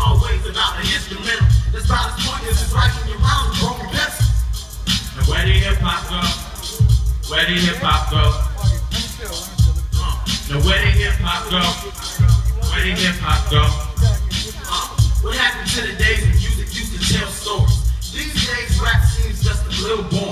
always about the instrumental. That's about as pointless as writing your mouth with broken pencil. Now where did hip hop go? Where did hip hop go? Now where did hip hop go? Where did hip hop go? What happened to the days when music used to tell stories? These days rap seems just a little boring.